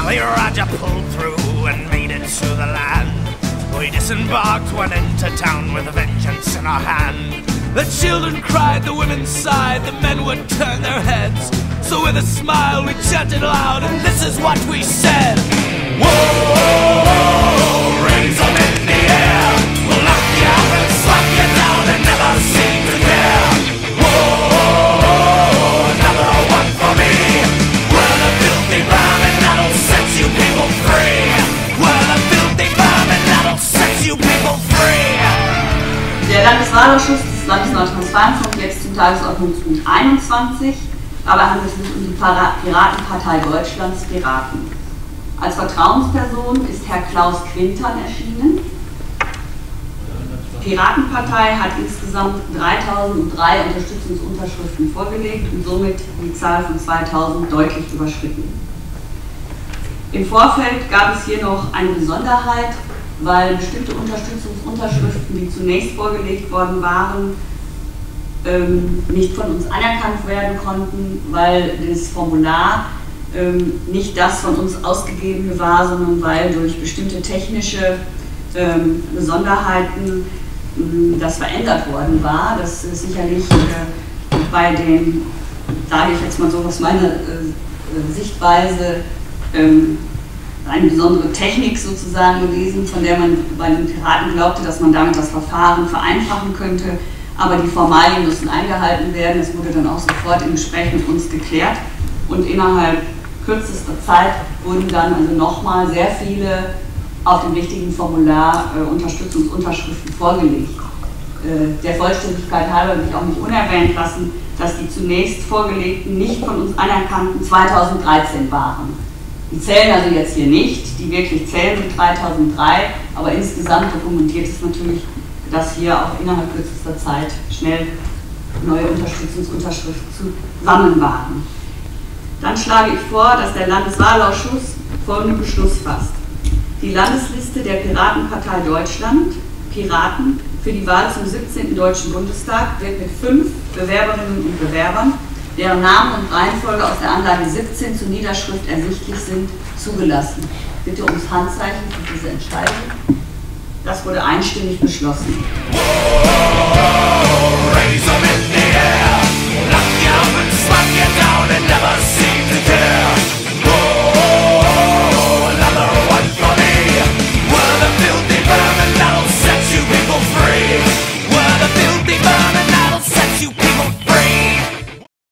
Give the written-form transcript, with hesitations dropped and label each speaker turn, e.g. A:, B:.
A: The Raja pulled through and made it to the land. We disembarked, went into town with a vengeance in our hand. The children cried, the women sighed, the men would turn their heads. So with a smile we chanted loud, and this is what we said. Whoa, raise them in the air. We'll knock you out and slap you down and never seem to care. Whoa, another one for me. We're the filthy vermin that'll set you people free. We're the filthy vermin that'll set you people free.
B: Der Landeswahlausschuss des Landes Nordrhein-Westfalen kommt jetzt zum Tagesordnungspunkt 21. Dabei handelt es sich um die Piratenpartei Deutschlands, Piraten. Als Vertrauensperson ist Herr Klaus Quintern erschienen. Die Piratenpartei hat insgesamt 3003 Unterstützungsunterschriften vorgelegt und somit die Zahl von 2000 deutlich überschritten. Im Vorfeld gab es hier noch eine Besonderheit, weil bestimmte Unterstützungsunterschriften, die zunächst vorgelegt worden waren, nicht von uns anerkannt werden konnten, weil das Formular nicht das von uns ausgegebene war, sondern weil durch bestimmte technische Besonderheiten das verändert worden war. Das ist sicherlich bei den, sage ich jetzt mal so aus meiner Sichtweise, eine besondere Technik sozusagen gewesen, von der man bei den Piraten glaubte, dass man damit das Verfahren vereinfachen könnte. Aber die Formalien müssen eingehalten werden. Es wurde dann auch sofort im Gespräch mit uns geklärt. Und innerhalb kürzester Zeit wurden dann also nochmal sehr viele auf dem richtigen Formular Unterstützungsunterschriften vorgelegt. Der Vollständigkeit halber will ich auch nicht unerwähnt lassen, dass die zunächst vorgelegten, nicht von uns anerkannten 2013 waren. Die zählen also jetzt hier nicht, die wirklich zählen mit 3003, aber insgesamt dokumentiert es natürlich, dass hier auch innerhalb kürzester Zeit schnell neue Unterstützungsunterschriften zusammen waren. Dann schlage ich vor, dass der Landeswahlausschuss folgenden Beschluss fasst. Die Landesliste der Piratenpartei Deutschland, Piraten, für die Wahl zum 17. Deutschen Bundestag wird mit 5 Bewerberinnen und Bewerbern, deren Namen und Reihenfolge aus der Anlage 17 zur Niederschrift ersichtlich sind, zugelassen. Bitte ums Handzeichen für diese Entscheidung. Das wurde einstimmig beschlossen.
A: Whoa, raise them in